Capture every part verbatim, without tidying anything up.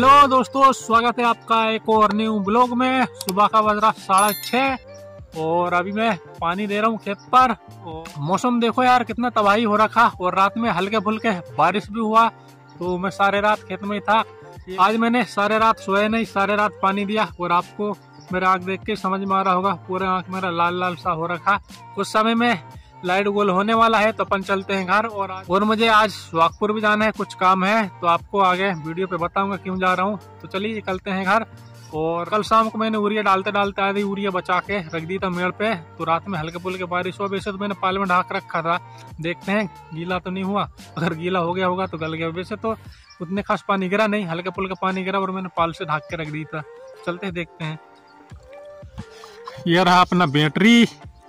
Hello दोस्तों, स्वागत है आपका एक और न्यू ब्लॉग में। सुबह का बज रहा साढ़े छः और अभी मैं पानी दे रहा हूँ खेत पर। और मौसम देखो यार कितना तबाही हो रखा, और रात में हल्के फुल्के बारिश भी हुआ, तो मैं सारे रात खेत में ही था। आज मैंने सारे रात सोया नहीं, सारे रात पानी दिया। और आपको मेरा आँख देख के समझ में आ रहा होगा, पूरे आँख मेरा लाल लाल सा हो रखा। कुछ समय में लाइट गोल होने वाला है तो अपन चलते हैं घर। और आज और मुझे आज सुहागपुर भी जाना है, कुछ काम है, तो आपको आगे वीडियो पे बताऊंगा क्यों जा रहा हूँ। तो चलिए निकलते हैं घर। और कल शाम को मैंने यूरिया डालते डालते आधी यूरिया बचा के रख दी था मेड़ पे, तो रात में हल्के फुल्के बारिश हुआ। वैसे तो मैंने पाल में ढाक रखा था, देखते हैं गीला तो नहीं हुआ। अगर गीला हो गया होगा तो गल गया। वैसे तो उतने खास पानी गिरा नहीं, हल्के फुल्के पानी गिरा और मैंने पाल से ढाक के रख दी था। चलते हैं देखते हैं। ये रहा अपना बैटरी।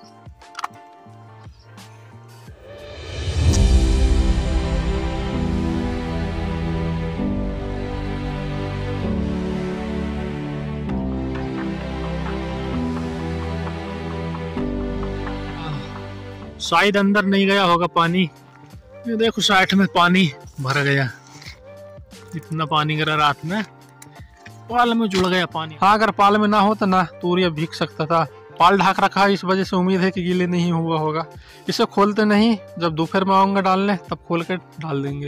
शायद अंदर नहीं गया होगा पानी। ये देखो साइड में पानी भर गया, इतना पानी गिरा रात में, पाल में जुड़ गया पानी। हाँ, अगर पाल में ना हो तो ना तूरिया भीग सकता था। पाल ढाक रखा है, इस वजह से उम्मीद है कि गीले नहीं हुआ होगा। इसे खोलते नहीं, जब दोपहर में आऊंगा डालने तब खोल के डाल देंगे।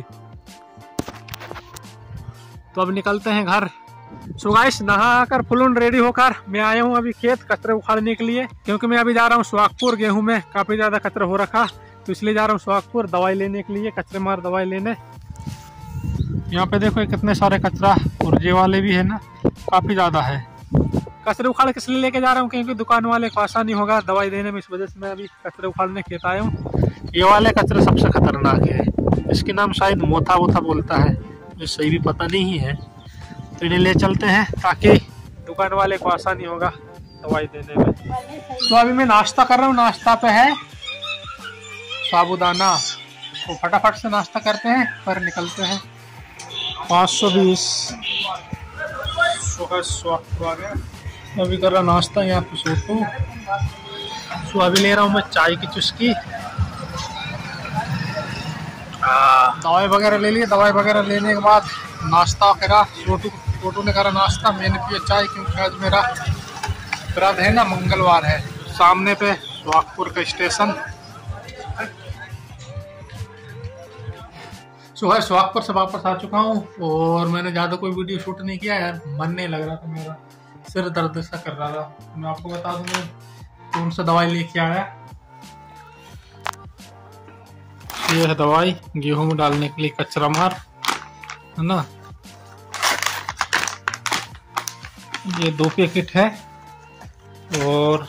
तो अब निकलते हैं घर। सो गाइस, नहा कर फुल रेडी होकर मैं आया हूँ अभी खेत कचरे उखाड़ने के लिए, क्योंकि मैं अभी जा रहा हूँ सुहागपुर। गेहूं में काफी ज्यादा कचरा हो रखा, तो इसलिए जा रहा हूँ सुहागपुर दवाई लेने के लिए, कचरे मार दवाई लेने। यहाँ पे देखो कितने सारे कचरा, और ये वाले भी है ना, काफी ज्यादा है। कचरे उखाड़ किस लिए लेके जा रहा हूँ, क्योंकि दुकान वाले को आसानी होगा दवाई देने में, इस वजह से मैं अभी कचरे उखाड़ने खेत आया हूँ। ये वाले कचरे सबसे खतरनाक है, इसके नाम शायद मोथा वोथा बोलता है, जो सही भी पता नहीं है। तो इन्हें ले चलते हैं ताकि दुकान वाले को आसानी होगा दवाई देने में। तो अभी मैं नाश्ता कर रहा हूँ, नाश्ता पे है साबूदाना। तो फटाफट से नाश्ता करते हैं पर निकलते हैं। पाँच सौ बीस अभी कर रहा नाश्ता यहाँ पे सोटू। तो अभी ले रहा हूँ मैं चाय की चुस्की। दवाई वगैरह ले लिए, दवाई वगैरह लेने के बाद नाश्ता करा। छोटू छोटू ने करा नाश्ता, मैंने पिया चाय, क्योंकि आज मेरा व्रत है ना, मंगलवार है। सामने पे सुहागपुर का स्टेशन। सुबह सुहागपुर से वापस आ चुका हूँ, और मैंने ज़्यादा कोई वीडियो शूट नहीं किया यार, मन नहीं लग रहा था, मेरा सिर दर्द सा कर रहा था। मैं आपको बता दूँ, मैं उनसे दवाई लेके आया। ये है दवाई गेहूं में डालने के लिए, कचरा मार है ना। ये दो पैकेट है और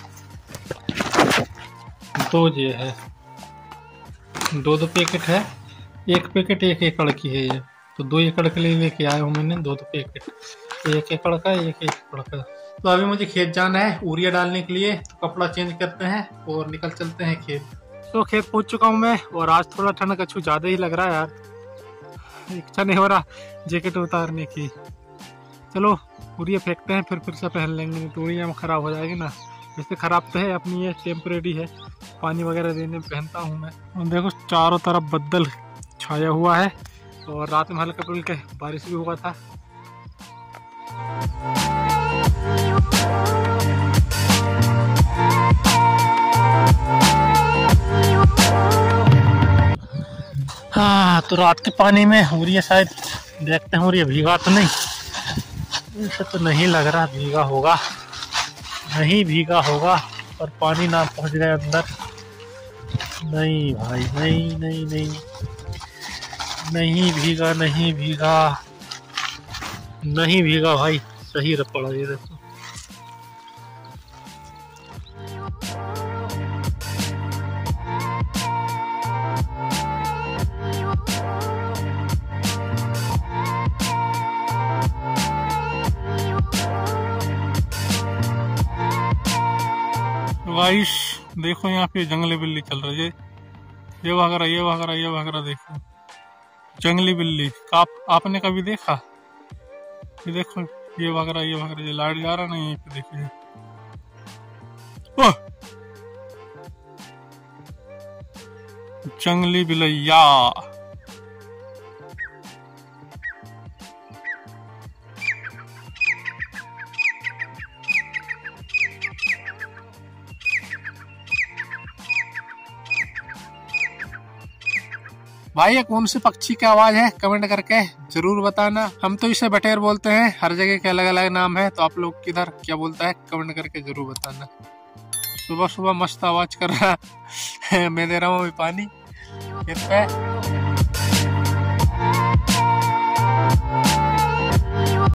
दो ये है, दो दो पैकेट है। एक पैकेट एक एकड़ की है ये, तो दो एकड़ के लिए लेके आया हूँ मैंने दो दो पैकेट, एक एकड़ का एक एकड़ का। तो अभी मुझे खेत जाना है यूरिया डालने के लिए, तो कपड़ा चेंज करते हैं और निकल चलते हैं खेत। तो खेत पहुंच चुका हूँ मैं, और आज थोड़ा ठंड कछु ज्यादा ही लग रहा है यार, इच्छा नहीं हो रहा जैकेट उतारने की। चलो यूरिया फेंकते हैं, फिर फिर से पहन लेंगे, तो यूरिया में खराब हो जाएगी ना। वैसे खराब तो है अपनी, ये टेम्परेरी है, पानी वगैरह देने में पहनता हूँ मैं। और देखो चारों तरफ बदल छाया हुआ है, और रात में हल्के फुल्के बारिश भी हुआ था। हाँ, तो रात के पानी में यूरिया शायद, देखते हैं यूरिया भीगा तो नहीं। ऐसा तो नहीं लग रहा भीगा होगा, नहीं भीगा होगा, पर पानी ना पहुंच गया अंदर। नहीं भाई, नहीं नहीं नहीं नहीं भीगा, नहीं भीगा, नहीं भीगा भाई, सही पड़ा ये देखो। गाइस देखो, यहाँ पे जंगली बिल्ली चल रही है, ये भाग रहा, ये भाग रहा, ये भाग रहा। देखो जंगली बिल्ली, आप आपने कभी देखा? ये देखो, ये भाग रहा, ये भाग रहा, ये लाइट जा रहा ना, यहीं पे देखिए। ओह, जंगली बिलैया। भाई ये कौन सी पक्षी की आवाज है, कमेंट करके जरूर बताना। हम तो इसे बटेर बोलते हैं, हर जगह के अलग अलग नाम है, तो आप लोग किधर क्या बोलता है कमेंट करके जरूर बताना। सुबह सुबह मस्त आवाज कर रहा है। मैं दे रहा हूँ अभी पानी खेत पे।